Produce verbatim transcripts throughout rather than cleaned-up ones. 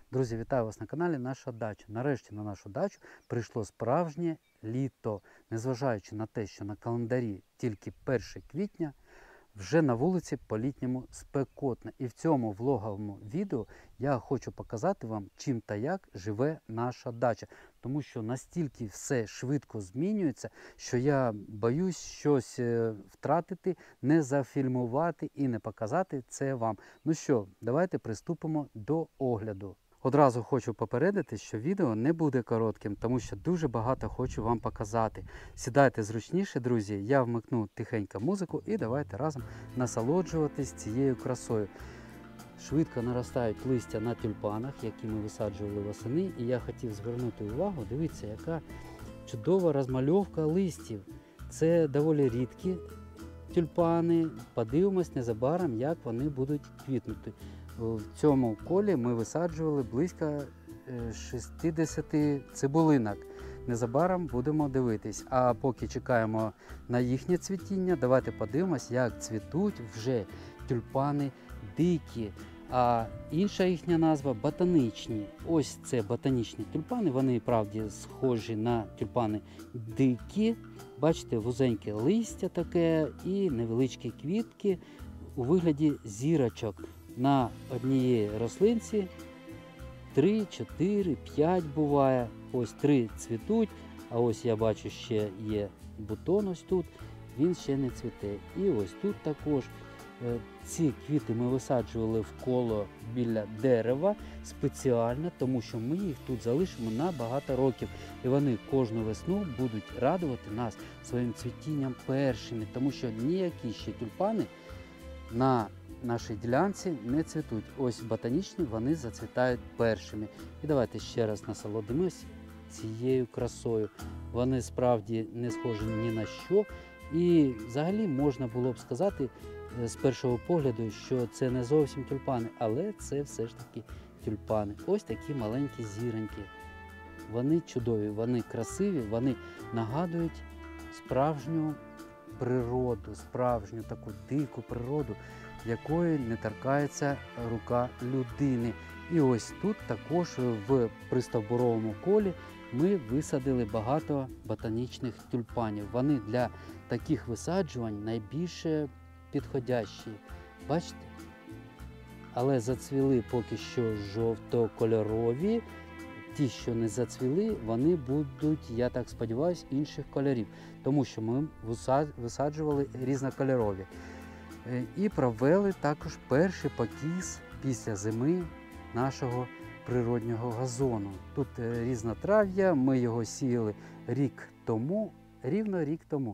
Друзі, вітаю вас на каналі Наша Дача. Нарешті на нашу дачу прийшло справжнє літо. Незважаючи на те, що на календарі тільки перше квітня, вже на вулиці по-літньому спекотно. І в цьому влоговому відео я хочу показати вам, чим та як живе наша дача. Тому що настільки все швидко змінюється, що я боюсь щось втратити, не зафільмувати і не показати це вам. Ну що, давайте приступимо до огляду. Одразу хочу попередити, що відео не буде коротким, тому що дуже багато хочу вам показати. Сідайте зручніше, друзі, я вмикну тихенько музику і давайте разом насолоджуватись цією красою. Швидко наростають листя на тюльпанах, які ми висаджували восени, і я хотів звернути увагу, дивіться, яка чудова розмальовка листів. Це доволі рідкі тюльпани, подивимось незабаром, як вони будуть квітнути. В цьому колі ми висаджували близько шістдесят цибулинок. Незабаром будемо дивитись. А поки чекаємо на їхнє цвітіння, давайте подивимось, як цвітуть вже тюльпани дикі. А інша їхня назва – ботанічні. Ось це ботанічні тюльпани, вони, правді, схожі на тюльпани дикі. Бачите, вузеньке листя таке і невеличкі квітки у вигляді зірочок. На однієї рослинці три, чотири, п'ять буває. Ось три цвітуть, а ось я бачу, ще є бутон ось тут, він ще не цвіте. І ось тут також. Ці квіти ми висаджували вколо біля дерева спеціально, тому що ми їх тут залишимо на багато років. І вони кожну весну будуть радувати нас своїм цвітінням першими, тому що ніякі ще тюльпани на нашій ділянці не цвітуть. Ось ботанічні, вони зацвітають першими. І давайте ще раз насолодимось цією красою. Вони справді не схожі ні на що. І взагалі можна було б сказати з першого погляду, що це не зовсім тюльпани, але це все ж таки тюльпани. Ось такі маленькі зіроньки. Вони чудові, вони красиві, вони нагадують справжню природу, справжню таку дику природу, якої не торкається рука людини. І ось тут також в пристовбуровому колі ми висадили багато ботанічних тюльпанів. Вони для таких висаджувань найбільше підходящі. Бачите? Але зацвіли поки що жовто-кольорові. Ті, що не зацвіли, вони будуть, я так сподіваюся, інших кольорів. Тому що ми висаджували різнокольорові. І провели також перший покіс після зими нашого природнього газону. Тут різнотрав'я, ми його сіяли рік тому, рівно рік тому.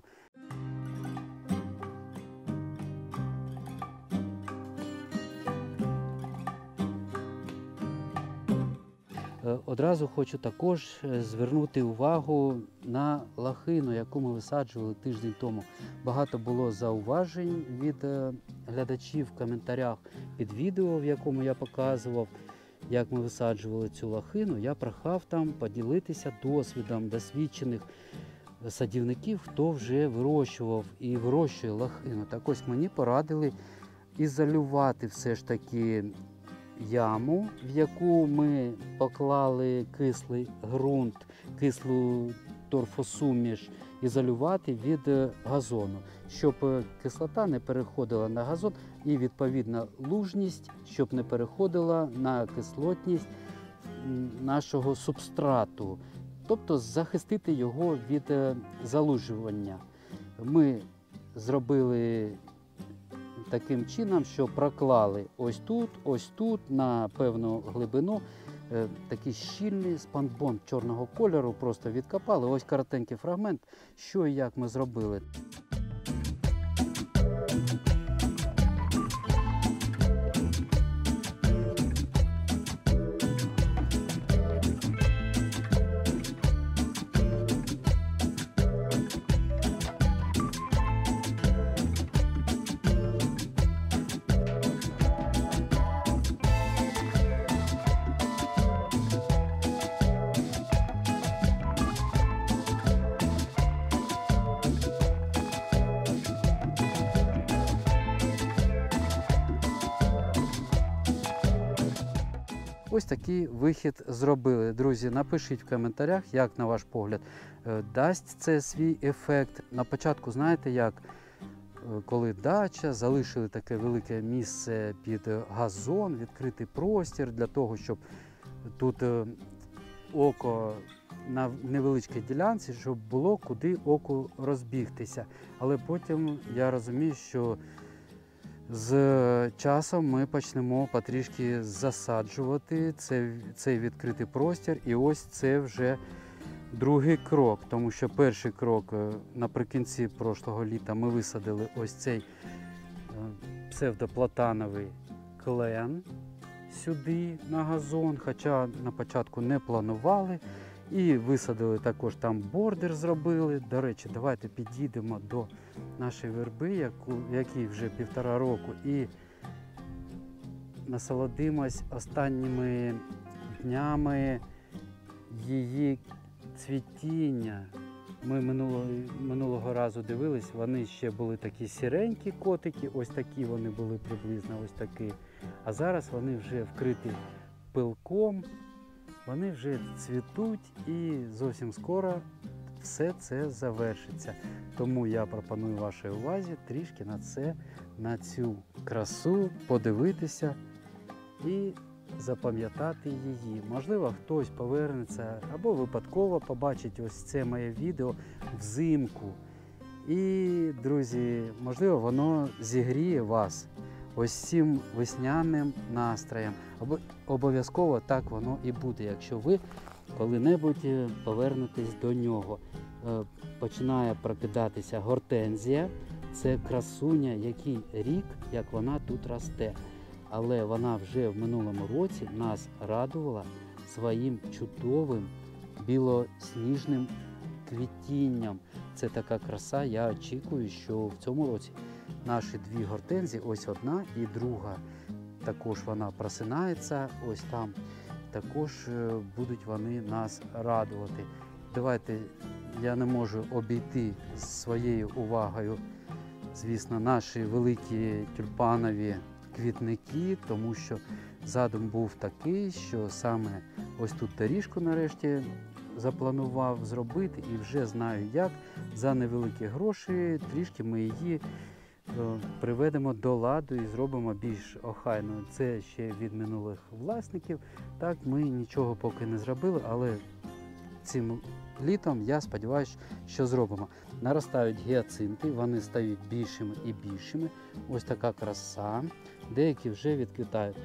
Одразу хочу також звернути увагу на лохину, яку ми висаджували тиждень тому. Багато було зауважень від глядачів в коментарях під відео, в якому я показував, як ми висаджували цю лохину. Я прохав там поділитися досвідом досвідчених садівників, хто вже вирощував і вирощує лохину. Так ось мені порадили ізолювати все ж таки яму, в яку ми поклали кислий ґрунт, кислу торфосуміш, ізолювати від газону, щоб кислота не переходила на газон і відповідно лужність, щоб не переходила на кислотність нашого субстрату, тобто захистити його від залужування. Ми зробили таким чином, що проклали ось тут, ось тут, на певну глибину, е, такий щільний спанбонд чорного кольору, просто відкопали. Ось коротенький фрагмент, що і як ми зробили. ось такий вихід зробили. Друзі, напишіть в коментарях, як на ваш погляд дасть це свій ефект. На початку, знаєте, як коли дача, залишили таке велике місце під газон, відкритий простір для того, щоб тут око на невеличкій ділянці, щоб було куди оку розбігтися. Але потім я розумію, що з часом ми почнемо потрішки засаджувати цей, цей відкритий простір, і ось це вже другий крок, тому що перший крок наприкінці прошлого літа ми висадили ось цей псевдоплатановий клен сюди на газон, хоча на початку не планували. І висадили також там бордер зробили. До речі, давайте підійдемо до нашої верби, яку, якій вже півтора року, і насолодимось останніми днями її цвітіння. Ми минулого, минулого разу дивились, вони ще були такі сіренькі котики, ось такі вони були приблизно, ось такі. А зараз вони вже вкриті пилком, вони вже цвітуть і зовсім скоро все це завершиться. Тому я пропоную вашій увазі трішки на це, на цю красу подивитися і запам'ятати її. Можливо, хтось повернеться або випадково побачить ось це моє відео взимку. І, друзі, можливо, воно зігріє вас ось цим весняним настроєм. Обов'язково так воно і буде, якщо ви коли-небудь повернетесь до нього. Починає прокидатися гортензія. Це красуня, який рік, як вона тут росте. Але вона вже в минулому році нас радувала своїм чудовим білосніжним квітінням. Це така краса, я очікую, що в цьому році наші дві гортензії, ось одна і друга, також вона просинається, ось там, також будуть вони нас радувати. Давайте, я не можу обійти своєю увагою, звісно, наші великі тюльпанові квітники, тому що задум був такий, що саме ось тут доріжку нарешті запланував зробити і вже знаю як. За невеликі гроші трішки ми її приведемо до ладу і зробимо більш охайною. Це ще від минулих власників. Так, ми нічого поки не зробили, але цим літом я сподіваюся, що зробимо. Наростають гіацинти, вони стають більшими і більшими. Ось така краса. Деякі вже відквітають.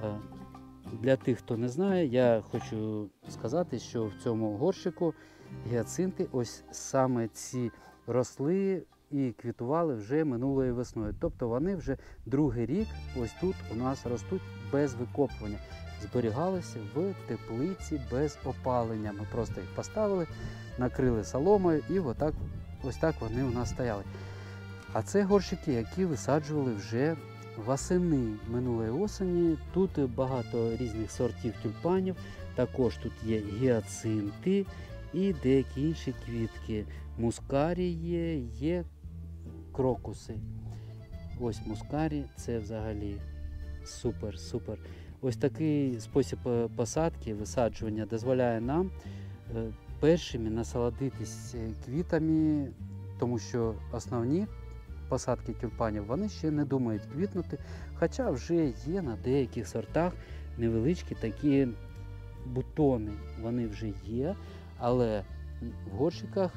Для тих, хто не знає, я хочу сказати, що в цьому горщику гіацинти ось саме ці росли і квітували вже минулою весною. Тобто вони вже другий рік ось тут у нас ростуть без викопування. Зберігалися в теплиці без опалення. Ми просто їх поставили, накрили соломою і отак, ось так вони у нас стояли. А це горщики, які висаджували вже восени минулої осені. Тут багато різних сортів тюльпанів, також тут є гіацинти і деякі інші квітки. Мускарі є, є крокуси. Ось мускарі, це взагалі супер-супер. Ось такий спосіб посадки, висаджування дозволяє нам першими насолодитись квітами, тому що основні посадки тюльпанів, вони ще не думають квітнути, хоча вже є на деяких сортах невеличкі такі бутони, вони вже є, але в горщиках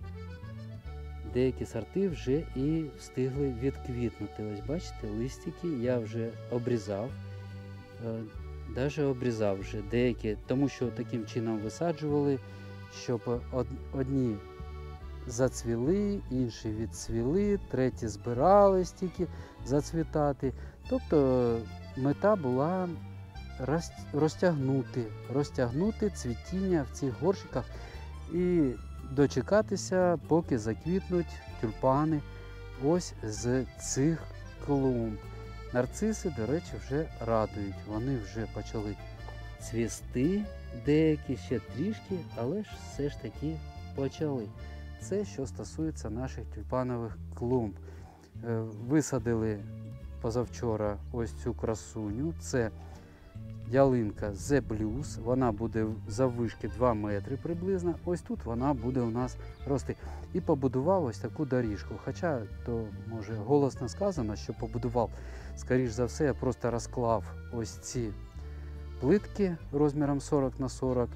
деякі сорти вже і встигли відквітнути. Ось бачите, листики я вже обрізав, навіть обрізав вже деякі, тому що таким чином висаджували, щоб одні зацвіли, інші відцвіли, треті збирались тільки зацвітати. Тобто мета була розтягнути, розтягнути цвітіння в цих горщиках і дочекатися, поки заквітнуть тюльпани ось з цих клумб. Нарциси, до речі, вже радують. Вони вже почали цвісти, деякі ще трішки, але ж все ж таки почали. Це що стосується наших тюльпанових клумб. Висадили позавчора ось цю красуню. Це ялинка The Blues, вона буде заввишки два метри приблизно. Ось тут вона буде у нас рости. І побудував ось таку доріжку. Хоча, то може голосно сказано, що побудував, скоріш за все, я просто розклав ось ці плитки розміром сорок на сорок.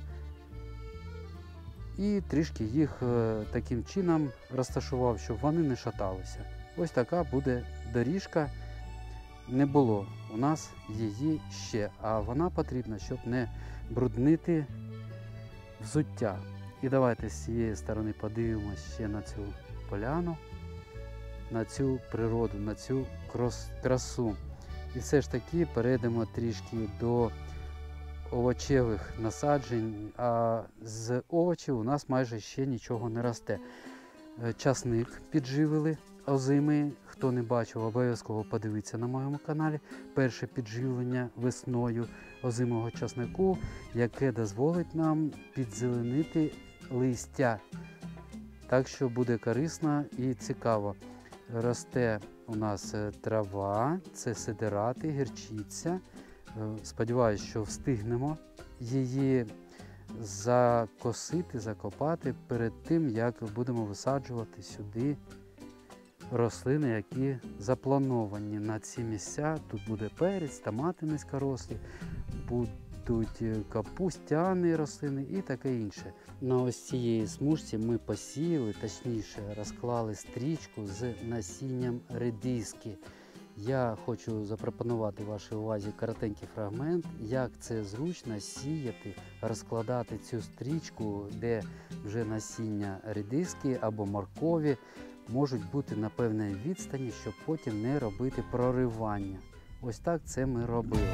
І трішки їх таким чином розташував, щоб вони не шаталися. Ось така буде доріжка. Не було у нас її ще, а вона потрібна, щоб не бруднити взуття. І давайте з цієї сторони подивимося ще на цю поляну, на цю природу, на цю красу. І все ж таки перейдемо трішки до овочевих насаджень, а з овочів у нас майже ще нічого не росте. Часник підживили озими. Хто не бачив, обов'язково подивіться на моєму каналі. Перше підживлення весною озимого часнику, яке дозволить нам підзеленити листя. Так що буде корисно і цікаво. Росте у нас трава, це сидирати, гірчиця. Сподіваюсь, що встигнемо її закосити, закопати перед тим, як будемо висаджувати сюди рослини, які заплановані на ці місця. Тут буде перець, томати низькорослі, будуть капустяні рослини і таке інше. На ось цієї смужці ми посіяли, точніше розклали стрічку з насінням редиски. Я хочу запропонувати вашій увазі коротенький фрагмент, як це зручно сіяти, розкладати цю стрічку, де вже насіння редиски або моркові можуть бути на певній відстані, щоб потім не робити проривання. Ось так це ми робили.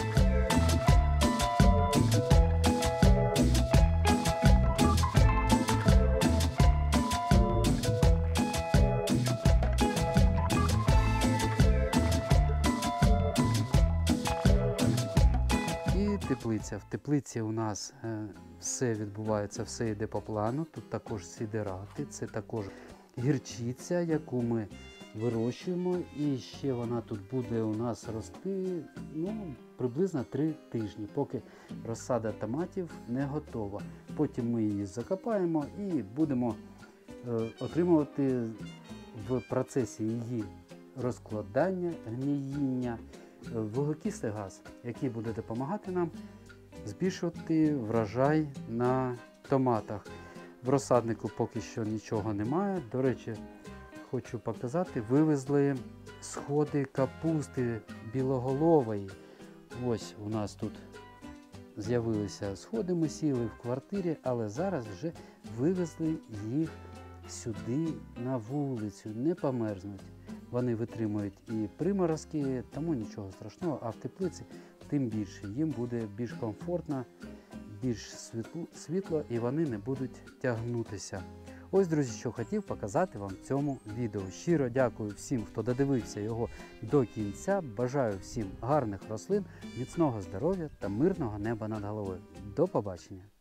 Теплиця. В теплиці у нас е, все відбувається, все йде по плану. Тут також сидирати, це також гірчиця, яку ми вирощуємо. І ще вона тут буде у нас рости ну, приблизно три тижні, поки розсада томатів не готова. Потім ми її закопаємо і будемо е, отримувати в процесі її розкладання, гніїння вуглекислий газ, який буде допомагати нам збільшувати врожай на томатах. В розсаднику поки що нічого немає. До речі, хочу показати, вивезли сходи капусти білоголової. Ось у нас тут з'явилися сходи, ми сіяли в квартирі, але зараз вже вивезли їх сюди на вулицю, не померзнуть. Вони витримують і приморозки, тому нічого страшного, а в теплиці тим більше. Їм буде більш комфортно, більш світло і вони не будуть тягнутися. Ось, друзі, що хотів показати вам в цьому відео. Щиро дякую всім, хто додивився його до кінця. Бажаю всім гарних рослин, міцного здоров'я та мирного неба над головою. До побачення!